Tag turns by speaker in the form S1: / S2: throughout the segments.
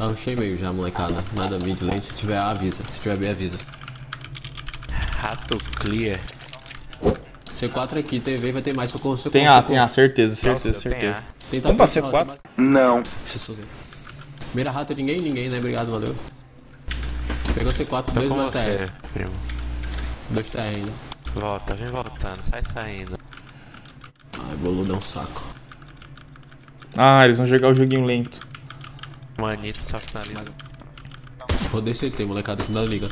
S1: Arruchei meio já, molecada. Nada mid lane. Se tiver A, avisa. Se tiver B, avisa.
S2: Rato clear.
S1: C4 aqui, TV vai ter mais socorro.
S3: Tem A, certeza.
S1: Vamos
S3: pra C4?
S4: Não.
S1: Primeira rato, ninguém, né? Obrigado, valeu. Pegou C4, 2 na TR.
S2: Primo.
S1: 2 TR ainda.
S2: Volta, vem voltando, sai saindo.
S1: Ai, boludo é um saco.
S3: Ah, eles vão jogar o joguinho lento.
S2: Manito só finaliza.
S1: Rodei CT, molecada, que não liga.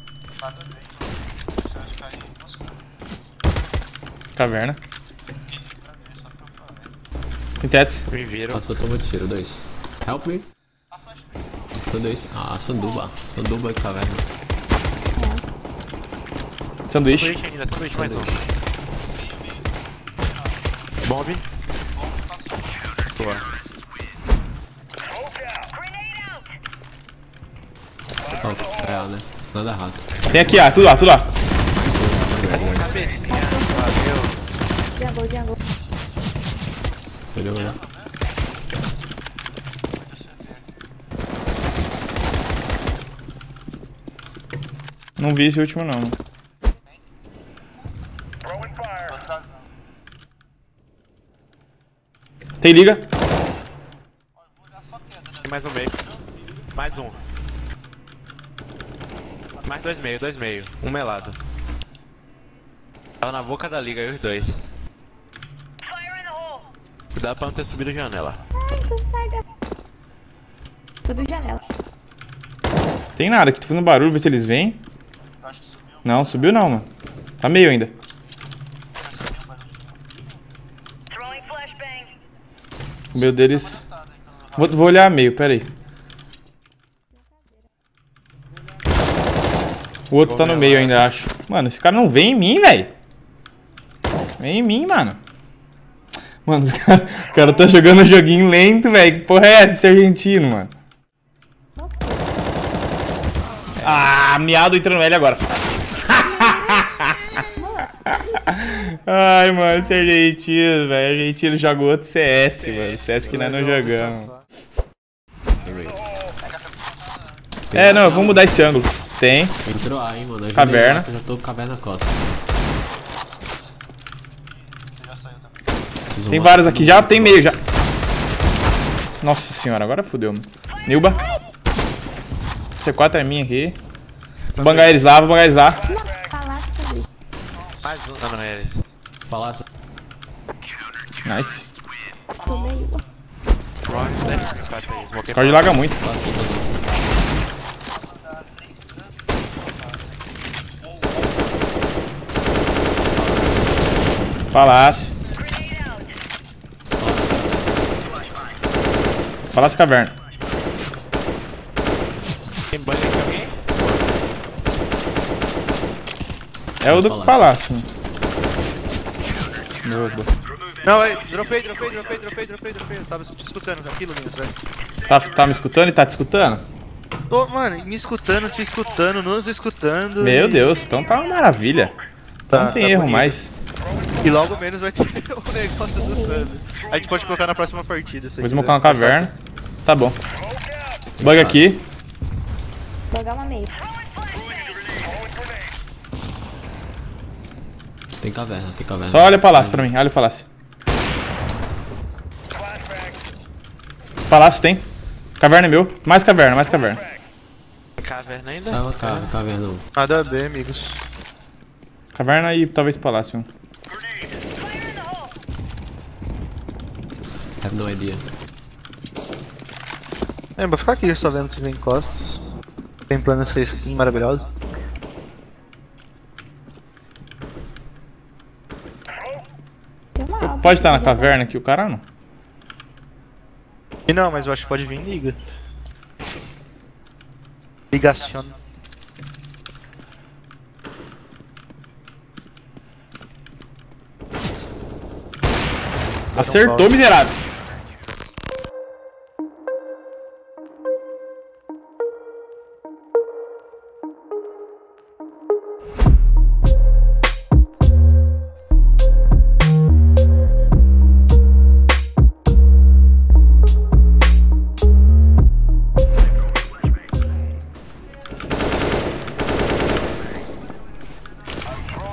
S3: Caverna. Tem tetos.
S2: Me viram.
S1: Passou, tomou de tiro, 2. Help me. Tô 2. Ah, Sanduba. Sanduba e caverna.
S3: Sanduíche.
S2: Sanduíche ainda, sanduíche mais um. Bomb. Boa.
S1: É A, né? Nada rato.
S3: Tem aqui A, tudo lá.
S2: Cabecinha, valeu.
S5: Jungle.
S1: Entendeu, né?
S3: Não vi esse último não. Tem liga.
S2: Tem mais um meio. Mais um. Mais dois meio. Um melado. Tava na boca da liga, eu os dois. Cuidado pra não ter subido a janela.
S5: Ai, tu sai da... Subiu janela.
S3: Tem nada aqui, tô fazendo barulho, ver se eles vêm. Não, subiu não, mano. Tá meio ainda. O meio deles... Vou olhar meio, pera aí. O outro tá no meio ainda, acho. Mano, esse cara não vem em mim, velho. Vem em mim, mano. Mano, o cara tá jogando um joguinho lento, velho. Que porra é essa, esse argentino, mano?
S5: Nossa.
S3: Ah, miado entrando no L agora. Ai, mano, esse argentino, velho. Argentino joga outro CS, mano. CS que nós não jogamos. É, não, vamos mudar esse ângulo. Tem.
S1: Entrou A, hein, mano. Eu
S3: Caverna.
S1: Já tô com caverna costa.
S3: Tem vários aqui já, tem meio já. Nossa senhora, agora fodeu, mano. Nilba. C4 é minha aqui. Vou bangar eles lá,
S5: Palácio.
S2: Mais um, não é eles.
S1: Palácio.
S3: Nice.
S5: Tô meio...
S3: Pode larga muito. Palácio. Palácio caverna.
S2: Tem banho aqui alguém?
S3: É o do palácio.
S4: Não, aí, dropei. Eu tava te escutando aquilo ali atrás.
S3: Tá me escutando e tá te escutando?
S4: Tô, mano, me escutando, te escutando, nos escutando.
S3: Meu Deus, então tá uma maravilha. Então não tem erro
S4: bonito.
S3: mais.
S4: E logo menos vai ter o negócio do sub. A gente pode colocar na próxima partida.
S3: Vou smocar uma caverna. Tá bom. Bug aqui.
S5: Vou jogar uma meio.
S1: Tem caverna.
S3: Só olha o palácio pra mim, olha o palácio. Palácio tem. Caverna é meu. Mais caverna.
S2: Caverna ainda?
S1: Caverna.
S4: Nada a ver, amigos.
S3: Caverna e talvez palácio.
S1: Have no idea.
S4: Vou ficar aqui só vendo se vem costas. Tem plano essa skin maravilhosa.
S5: Tem uma alta.
S3: Pode estar na caverna aqui o cara não?
S4: E não, mas eu acho que pode vir liga. Ligação.
S3: Acertou, miserável.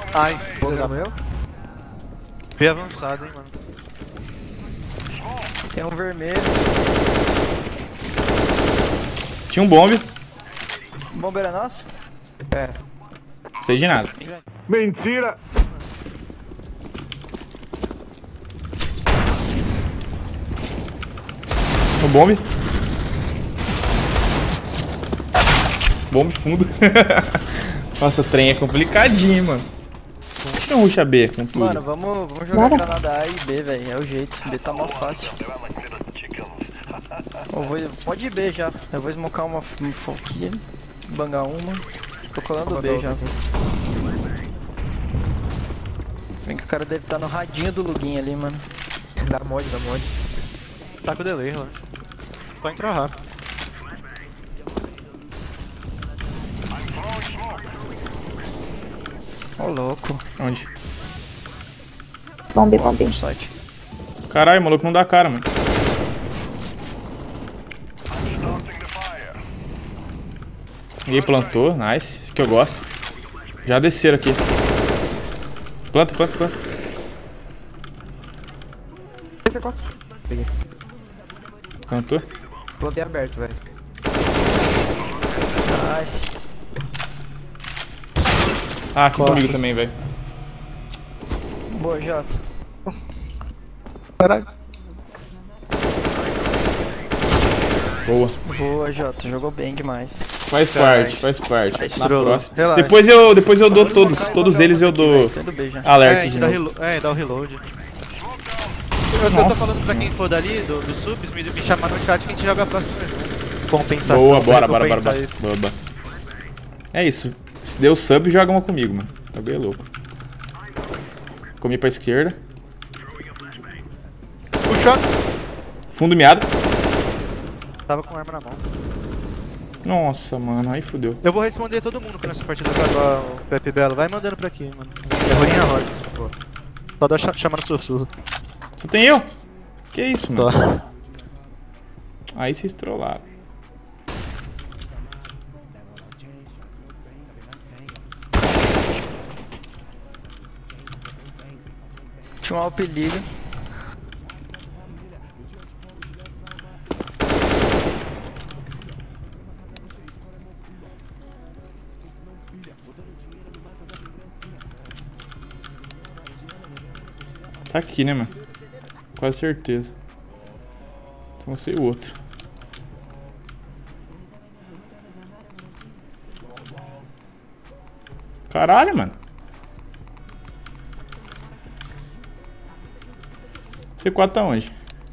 S4: Ai, filho da...
S6: Meu?
S4: Bem avançado, hein, mano.
S7: Tem um vermelho.
S3: Tinha um bombe.
S7: O bombeiro é nosso?
S6: É.
S3: Sei de nada.
S6: Mentira!
S3: No bombe. Bombe fundo. Nossa, trem é complicadinho, mano. Deixa eu rushar B com tudo.
S7: Mano, vamos jogar granada A e B, velho. É o jeito. B tá mal fácil. Pode ir B já. Eu vou smocar uma aqui. Bangar uma. Tô colando B já. Vem que o cara deve estar no radinho do Lugin ali, mano.
S6: Dá mod, dá mod.
S4: Tá com delay, relaxa. Só entrar rápido.
S7: Ô, louco.
S3: Onde?
S5: Bombe.
S7: No site.
S3: Caralho, o maluco não dá cara, mano. Ninguém plantou, nice. Esse que eu gosto. Já desceram aqui. Planta.
S6: Esse é 4. Peguei.
S3: Plantou.
S6: Plantei aberto, velho.
S7: Nice.
S3: Ah, aqui comigo também, velho.
S7: Boa, Jota.
S4: Caralho.
S3: Boa.
S7: Boa, Jota. Jogou bem demais.
S3: Faz parte. Na
S4: trollou.
S3: próxima.
S4: Relaxa.
S3: Depois eu dou todos eles eu dou
S7: Tudo bem já.
S3: alerta de
S4: dá
S3: novo.
S4: dá o reload. Eu tô
S3: Nossa
S4: falando pra
S3: senhora.
S4: quem for dali, dos subs, me chamar no chat que a gente joga a próxima junto. Compensação.
S3: Boa,
S4: pra
S3: bora.
S4: recompensar isso.
S3: Boa. É isso. Se deu sub, joga uma comigo, mano. Tá bem louco. Comi pra esquerda.
S4: Puxou.
S3: Fundo miado.
S4: Tava com arma na mão.
S3: Nossa, mano. Aí fudeu.
S4: Eu vou responder todo mundo quando essa partida acabar, o Pepe Belo. Vai mandando pra aqui, mano. É ruim a roda. Pô. Só dá chamando sussurro.
S3: Só tem eu? Que isso, mano?
S4: Só.
S3: Aí vocês trollaram.
S7: Tinha um alpeligo.
S3: Tá aqui, né, mano? Quase certeza. Então eu sei o outro. Caralho, mano. C4 tá onde?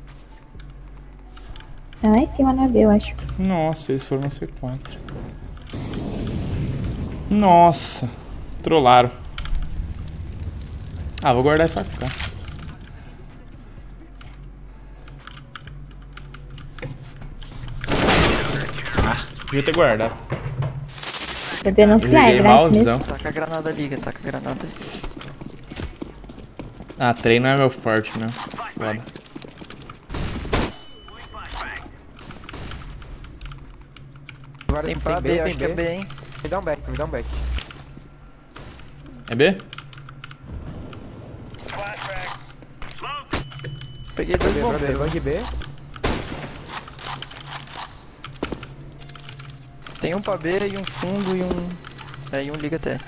S5: É lá em cima na B, eu acho.
S3: Nossa, eles foram na C4. Nossa. Trollaram. Ah, vou guardar essa cá. Podia ter guardado.
S5: Vou denunciar, é grátis mesmo.
S3: malzão.
S7: Taca a granada liga, taca a granada.
S3: Ah, treino é meu forte, meu. Foda.
S6: Agora
S7: Tem pra B, acho que é B, hein?
S6: Me dá um back, me dá um back.
S3: É B?
S7: Peguei dois
S6: B, pra B,
S7: bombeiros.
S6: vai de B.
S7: Tem um pra B e um fundo e um... e um liga até.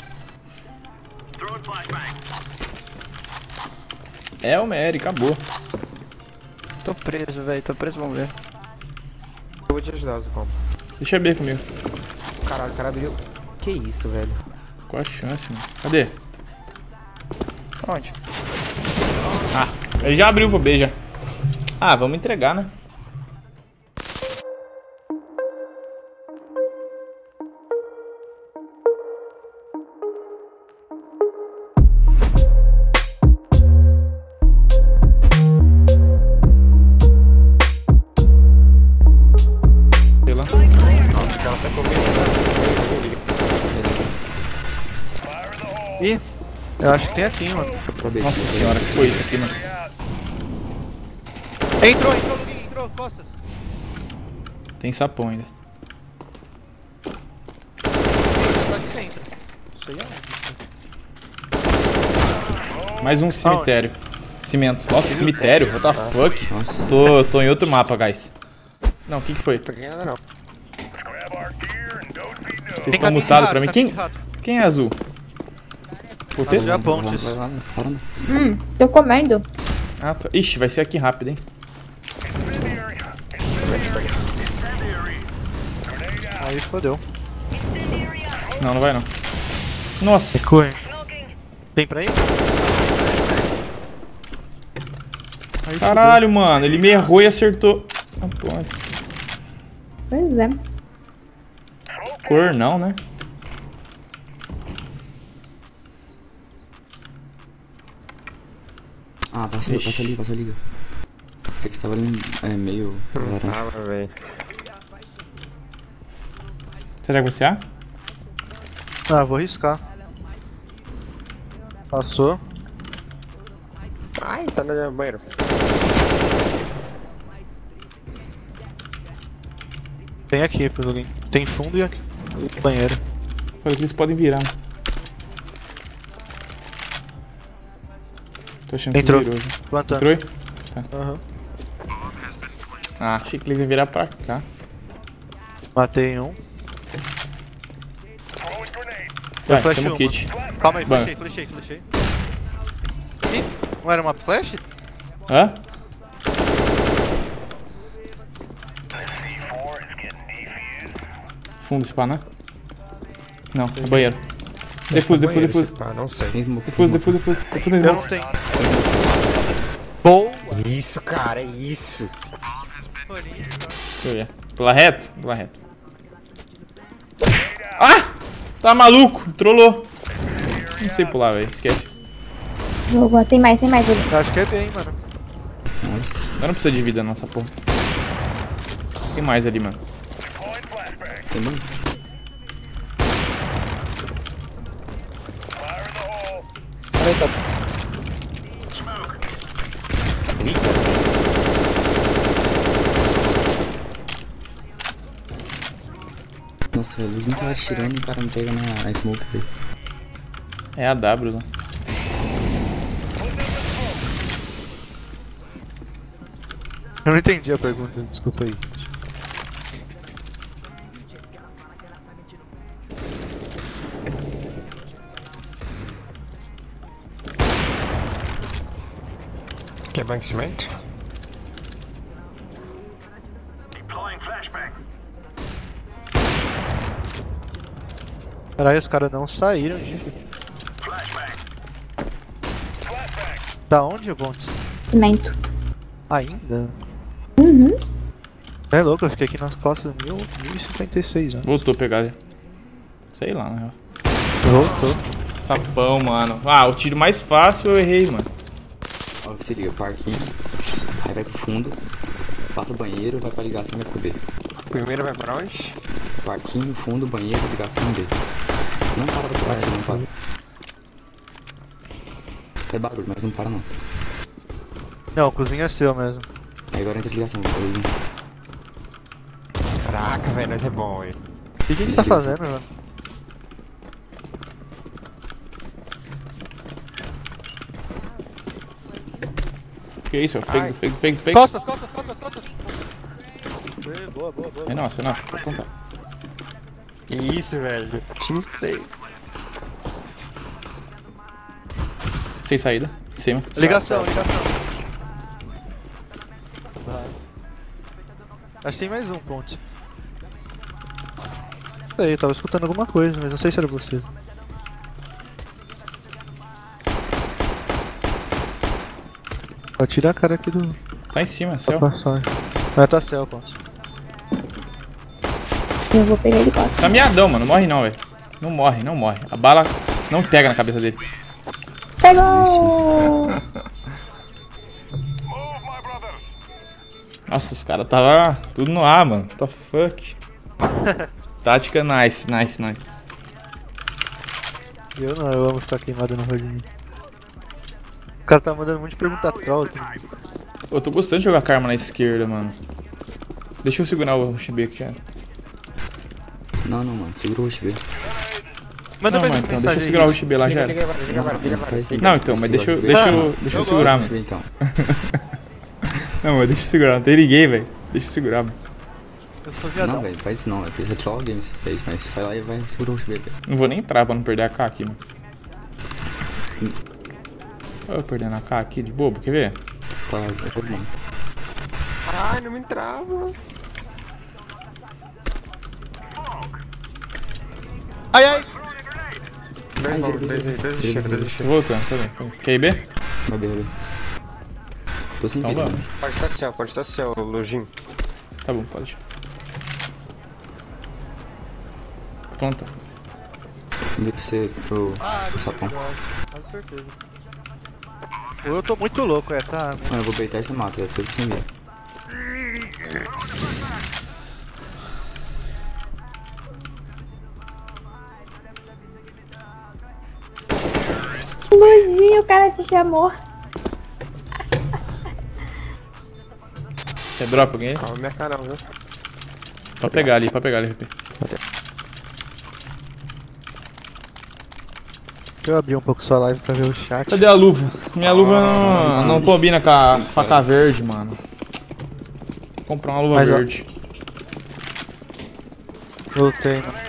S3: É o Mary, acabou.
S7: Tô preso, velho. Tô preso, vamos ver.
S6: Eu vou te ajudar, Zucom.
S3: Deixa B comigo.
S6: Caralho, o cara abriu. Que isso, velho?
S3: Qual a chance, mano? Cadê?
S7: Onde?
S3: Ah, ele já abriu pro B já. Ah, vamos entregar, né? Sei lá.
S4: Ih, eu acho que tem aqui, mano.
S3: Nossa senhora, que foi isso aqui, mano?
S4: Entrou, Luguinho, entrou, costas.
S3: Tem sapão ainda.
S4: Tá aqui dentro. Isso aí é onde?
S3: Mais um cemitério. Cimento. Nossa, cemitério? What the fuck?
S8: Nossa.
S3: Tô em outro mapa, guys. Não, o que foi?
S6: Peguei nada não.
S3: Vocês estão mutados pra mim. Quem é azul? O
S4: Fazer
S3: texto?
S4: a pontes.
S8: Vai lá, para não.
S5: Tô comendo.
S3: Ah, tá. Ixi, vai ser aqui rápido, hein?
S4: Aí fodeu.
S3: Não, não vai não. Nossa.
S4: Recuem. Tem pra ir? Aí
S3: Caralho, mano. Ele me errou e acertou. A ponte.
S5: Pois é.
S3: Cor não, né?
S8: Ah, passa ali, passa ali. Achei que você tava ali meio laranja.
S6: Ah, velho.
S3: Será que você é?
S4: Ah, vou arriscar. Passou.
S6: Ai, tá no banheiro.
S4: Tem aqui, pelo alguém. Tem fundo e aqui. E banheiro.
S3: Falei que eles podem virar. Tô achando que
S4: Entrou.
S3: virou. Já.
S4: Plantando.
S3: Entrou?
S4: Aham.
S3: Ah, achei que eles iam virar pra cá.
S4: Matei um.
S3: Vai,
S4: flash
S3: temos
S4: uma.
S3: kit.
S4: Calma aí,
S3: Bang.
S4: flashei. Ih, não era uma flash?
S3: Hã? Fundo esse pá, né? Não, é banheiro. Defuso.
S6: Ah, não sei.
S8: Sem smoke.
S3: Defuso na
S4: Eu
S3: smoke.
S4: não tenho. Boa!
S6: Isso, cara, é isso.
S3: Deixa eu ver. Pular reto? Pular reto. Ah! Tá maluco? Trollou. Não sei pular, velho. Esquece.
S5: Boa, tem mais ali.
S4: Eu acho que é bem, mano.
S8: Nossa.
S3: Eu não preciso de vida nessa porra. Tem mais ali, mano.
S8: Tem banho? Nossa, velho, não tava atirando e o cara não pega na smoke, velho.
S3: É a W, né?
S4: Eu não entendi a pergunta, desculpa aí.
S6: Quer banco de cimento?
S4: Caralho, os caras não saíram, gente. Da onde, Pontes?
S5: Cimento.
S4: Ainda?
S5: Uhum.
S4: É louco, eu fiquei aqui nas costas 1056 anos.
S3: Voltou a pegar ali. Sei lá, né?
S4: Voltou.
S3: Sapão, mano. Ah, o tiro mais fácil eu errei, mano.
S8: Ó, se liga, parquinho. Aí vai pro fundo. Passa banheiro, vai pra ligação e vai pro B.
S6: Primeiro vai pra onde?
S8: Parquinho, fundo, banheiro, ligação B. Não para pra partir, não para. Tem barulho, mas não para não.
S4: Não, cozinha é seu mesmo.
S8: Aí agora entra a ligação.
S6: Caraca, velho, nós é bom, velho.
S4: O que a gente tá fazendo, mano?
S3: Que isso? Fake.
S4: Costas! Boa.
S3: É nossa, pode contar.
S6: Isso, velho. Tintei.
S3: Sem saída. Em cima.
S4: Ligação. Acho que tem mais um, Ponte. Não sei, eu tava escutando alguma coisa, mas não sei se era você. Vou tirar a cara aqui do...
S3: Tá em cima,
S4: da
S3: céu.
S4: passagem. Vai tá céu, Ponte.
S5: Eu vou pegar ele costas.
S3: Tá miadão, mano. Não morre não, velho. Não morre. A bala não pega na cabeça dele.
S5: Pegou!
S3: Nossa, os caras tava tudo no ar, mano. What the fuck? Tática nice.
S4: Eu não, eu amo ficar queimado no rodinho. O cara tá mandando um monte de pergunta troll aqui.
S3: Eu tô gostando de jogar com a arma na esquerda, mano. Deixa eu segurar o rush B aqui, cara.
S8: Não, mano. Segura o rush B.
S4: Manda
S3: Não,
S4: mais
S3: mano,
S4: uma
S3: então deixa eu
S4: mensagem
S3: segurar o
S4: aí.
S3: rush B lá já era.
S6: Liga agora.
S3: Não, então, mas deixa eu segurar, mano.
S8: Então.
S3: Não, mas deixa eu segurar, não tem ninguém, velho. Deixa eu segurar, mano.
S4: Eu sou
S8: Não,
S4: viadão.
S8: velho, faz isso não, velho. Você troll alguém se fez, mas vai lá e vai segurar o XB, velho.
S3: Não vou nem entrar pra não perder a K aqui, mano. Olha eu perdendo a K aqui de bobo, quer ver?
S8: Tá, é todo mundo.
S6: Ai, não me trava.
S4: Ai, ai!
S6: Dois bom, dois lixeiros.
S3: Tô voltando, tá bem. Quer ir B?
S8: Vai ver, vai ver. Tô sem
S3: Então
S8: vida,
S3: vamos.
S8: mano.
S6: Pode estar céu, Lojinho.
S3: Tá bom, pode deixar. Pronto.
S8: Dei pra você pro sapão.
S4: Com certeza. Ou eu tô muito louco, tá?
S8: Mano, eu vou beitar e você mata, velho. Tô sem vida.
S5: Luizinho, o cara te chamou.
S3: Quer drop alguém?
S6: Calma, minha cara não, viu?
S3: Pode pegar ali, RP.
S4: Deixa eu abrir um pouco sua live pra ver o chat.
S3: Cadê a luva? Minha luva não combina com a faca verde, mano. Vou comprar uma luva
S4: Mas, ó,
S3: verde.
S4: Voltei, mano.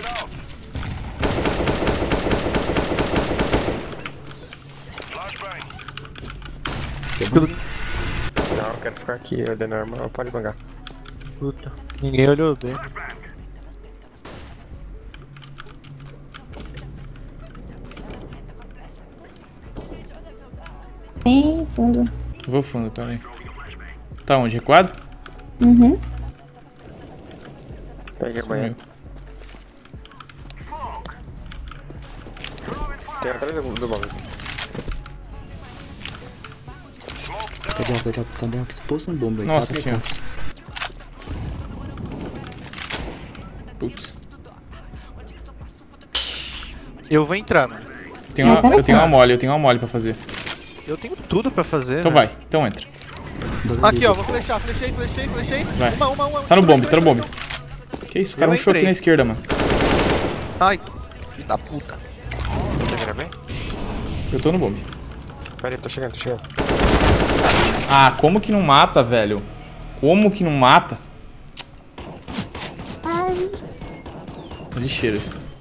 S6: Não, eu quero ficar aqui, olha normal, pode bangar.
S4: Puta. Ninguém olhou bem.
S5: Bem fundo.
S3: Vou fundo, pera aí. Tá onde? Recuado?
S5: Uhum.
S6: Peguei a banheira. Tem atrás do bom.
S8: Tá exposto um bomba aí.
S3: Nossa
S8: tá
S3: senhora.
S8: atrás.
S3: Putz.
S4: Eu vou entrar, mano.
S3: Eu tenho uma mole pra fazer.
S4: Eu tenho tudo pra fazer.
S3: Então
S4: velho.
S3: vai, então entra.
S4: Aqui, ó, vou flechar, flechei.
S3: Vai.
S4: Uma.
S3: Tá no bombe, tá no bombe. Que isso, o cara
S4: Eu
S3: um choque
S4: entrei.
S3: na esquerda, mano.
S4: Ai, filho da puta.
S6: Tá bem?
S3: Eu tô no bombe.
S6: Pera aí, tô chegando.
S3: Ah, como que não mata, velho? Como que não mata?
S5: Ai,
S3: Lixeira.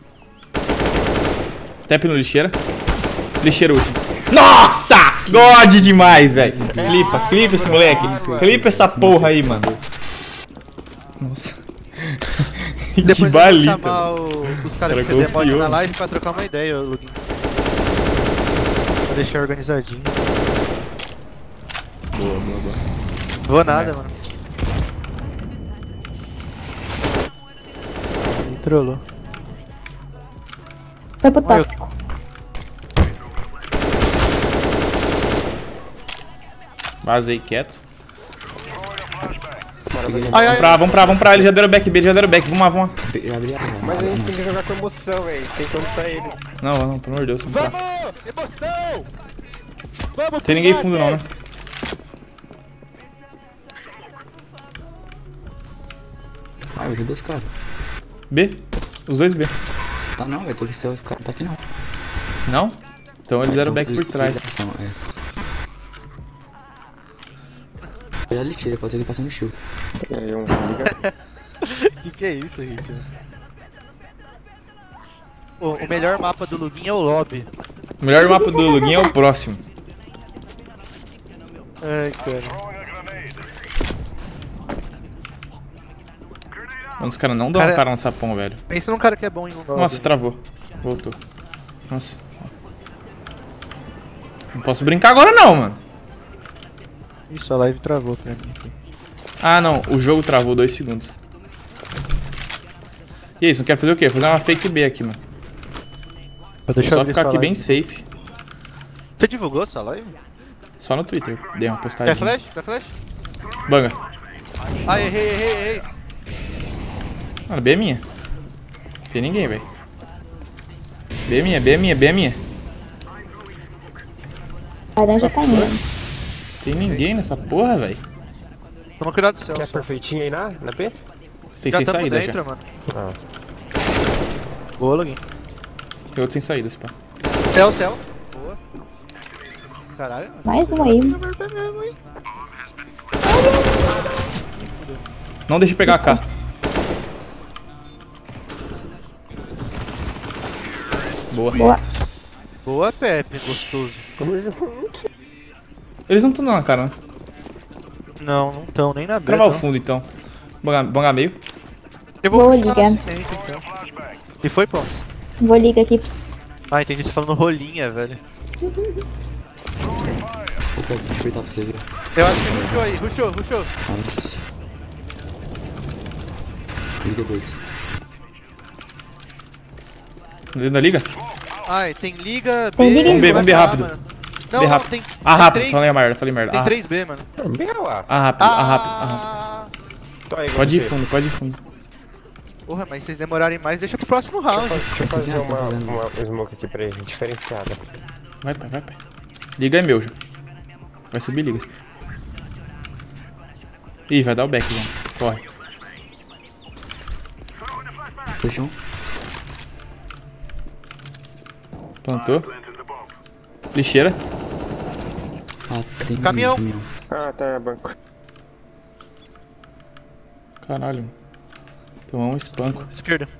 S3: Tap no lixeira. Lixeira último. Nossa! God demais, velho. Clipa esse moleque. Clipa essa porra aí, mano. Nossa. Que
S4: Depois eu
S3: balita.
S4: vou chamar os caras
S3: Cara,
S4: que você demora
S3: confiou.
S4: na live pra trocar uma ideia, Lugin. Vou deixar organizadinho.
S3: Boa.
S4: Vou nada, mano. Me trollou.
S5: foi pro tóxico.
S3: Vazei quieto.
S4: Ai,
S3: Vamos pra. Ele já deram back B, Vamos lá.
S8: Eu abri a porta.
S6: Mas a gente tem que jogar com emoção, velho. Tem que contar ele.
S3: Não, pelo amor de Deus. Vamos pra.
S4: Vamos! Emoção! Vamos,
S3: Tem ninguém fundo não, né?
S8: Ah, eu vi dois caras.
S3: B? Os dois B.
S8: Tá não, velho. Tô que os caras tá aqui não.
S3: Não? Então eles deram
S8: Então,
S3: back por trás.
S8: ligação, é. Foi a lixeira, pode ser que ele passou no shield.
S6: E aí, liga.
S4: Que é isso, gente? O melhor mapa do Lugin é o lobby.
S3: O melhor mapa do Lugin é o próximo.
S4: Ai, cara.
S3: Mano, os caras não dão
S4: Cara-
S3: uma cara no sapão, velho.
S4: Pensa num cara que é bom em um lobby.
S3: Nossa, travou. Voltou. Nossa. Não posso brincar agora não, mano.
S4: Isso, a live travou pra mim.
S3: Ah, não. O jogo travou 2 segundos. E aí, você não quer fazer o quê? Fazer uma fake B aqui, mano.
S4: Deixa eu
S3: Só
S4: abrir
S3: ficar
S4: sua
S3: aqui bem
S4: live.
S3: safe.
S4: Você divulgou sua live?
S3: Só no Twitter. Dei uma
S4: Quer
S3: postagem.
S4: flash? Quer flash?
S3: Banga.
S4: Ai, errei.
S3: Mano, B é minha. Tem ninguém, velho. B é minha.
S5: Laranja caindo.
S3: Tem ninguém nessa porra, velho.
S4: Toma cuidado do céu.
S6: Quer
S4: só.
S6: perfeitinho aí na B?
S3: Tem
S4: Já
S3: sem
S4: tamo
S3: saída
S4: dentro,
S3: já.
S4: mano.
S6: Ah.
S4: Boa, Lugin.
S3: Tem outro sem saídas, pá.
S4: Céu. Boa. Caralho.
S5: Mais um aí.
S3: Não deixa eu pegar a K. Boa.
S5: Boa.
S4: Boa, Pepe. Gostoso.
S3: Eles não estão na cara, né?
S4: Não estão nem na B.
S3: Travar o
S4: não.
S3: fundo, então. Bangar meio.
S4: Eu
S5: Boa,
S4: puxar
S5: liga.
S4: cimento, então. E foi, Pontos?
S5: Vou ligar aqui.
S4: Ah, entendi você falando rolinha, velho.
S8: Opa, deixa eu aproveitar pra você ver.
S4: Eu acho que rushou aí. Rushou.
S8: Nice. Liga 2.
S3: Dentro da liga?
S4: Ai, tem liga B.
S5: Tem liga
S3: Vamos B,
S4: vai
S3: vamos B
S4: pra A,
S3: rápido.
S4: mano. Não,
S3: B
S4: não,
S3: rápido.
S4: tem.
S3: Ah, rápido.
S4: Tem
S3: Falei merda, falei merda.
S4: Tem
S3: Ah,
S4: 3B, mano.
S6: Bem lá.
S3: rápido.
S6: Tô aí,
S3: Pode ir
S6: você.
S3: fundo, pode ir fundo.
S4: Porra, mas se vocês demorarem mais, deixa pro próximo round.
S6: Deixa eu fazer
S8: Tá valendo.
S6: uma smoke aqui pra ele, diferenciada.
S3: Vai, pai. Liga é meu já. Vai subir liga. Ih, vai dar o back, já. Corre.
S8: Fechou?
S3: Plantou. Lixeira.
S8: Ah, tem
S4: Caminhão.
S6: Ah, tá, banco.
S3: Caralho, mano. Tomar um espanco.
S4: Esquerda.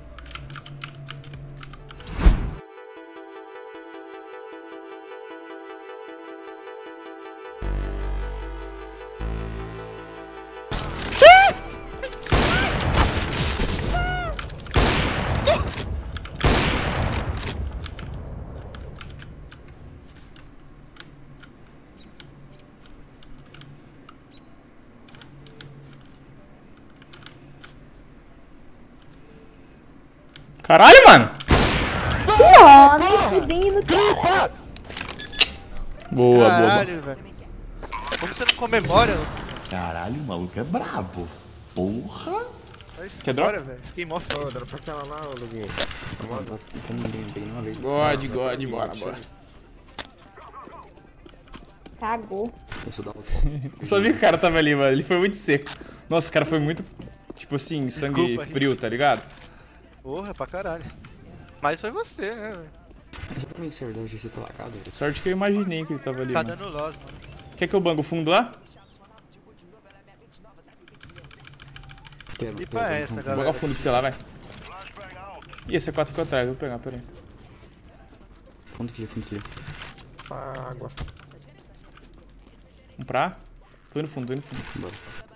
S3: Caralho, mano!
S5: Ó, nem fudendo, cara.
S3: Boa.
S4: Caralho, velho. Como você não comemora?
S9: Caralho, o maluco é brabo. Porra!
S4: Sai
S3: Quer
S4: fora,
S3: drop?
S4: velho. Fiquei mó foda.
S6: Dropa aquela lá, ô Luguinho.
S8: Como ninguém bem uma vez.
S3: God, bora.
S5: Cagou.
S8: Eu sou da outra.
S3: Eu sabia que o cara tava ali, mano. Ele foi muito seco. Nossa, o cara foi muito, tipo assim, sangue
S4: Desculpa,
S3: frio, tá ligado?
S4: Porra, pra caralho. Mas foi você, né, velho?
S8: Só pra mim, servidor de você tá lagado.
S3: Sorte que eu imaginei que ele tava ali,
S4: Tá
S3: mano.
S4: dando loss, mano.
S3: Quer que eu bango o fundo lá?
S4: E pra essa,
S3: Vou
S4: galera?
S3: bangar o fundo pra você lá, vai. Ih, esse C4 ficou atrás, vou pegar, pera aí.
S8: Fundo aqui.
S6: Água.
S3: Vamos pra A? Tô indo fundo.
S8: Bora.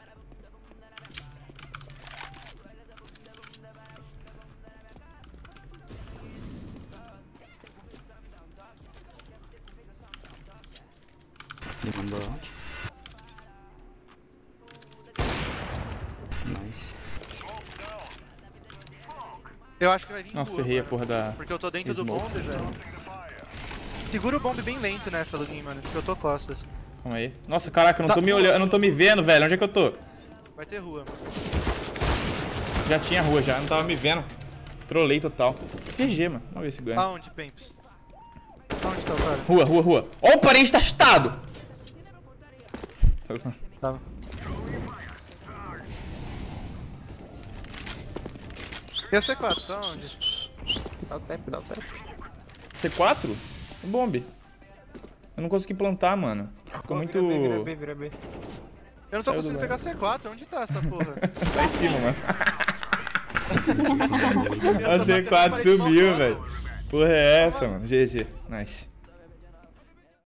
S8: Ele mandou out. Nice.
S4: Eu acho que vai vir
S3: Nossa,
S4: rua,
S3: errei a
S4: mano.
S3: porra da...
S4: Porque eu tô dentro do
S3: Smoke.
S4: bombe, velho. Segura o bombe bem lento nessa, Luguinho, mano. Porque eu tô costas.
S3: Calma aí. Nossa, caraca, eu não tô me olhando, eu não tô me vendo, velho. Onde é que eu tô?
S4: Vai ter rua, mano.
S3: Já tinha rua, já. Não tava me vendo. Trolei total. GG, mano. Vamos ver se ganha.
S4: Aonde, Pemps? Aonde tá o cara?
S3: Rua. Ó, o parente tá chutado!
S4: Tava. E a C4, tá onde?
S6: Dá o tap.
S3: C4? É bombe. Eu não consegui plantar, mano. Ficou muito...
S6: Vira B.
S4: Eu não tô
S3: Saiu
S4: conseguindo
S3: do
S4: pegar C4, onde tá essa porra?
S3: Lá em cima, mano.
S4: Eu
S3: A
S4: tô batendo na
S3: C4
S4: parede
S3: subiu,
S4: só,
S3: velho. Porra é essa, mano? GG. Nice.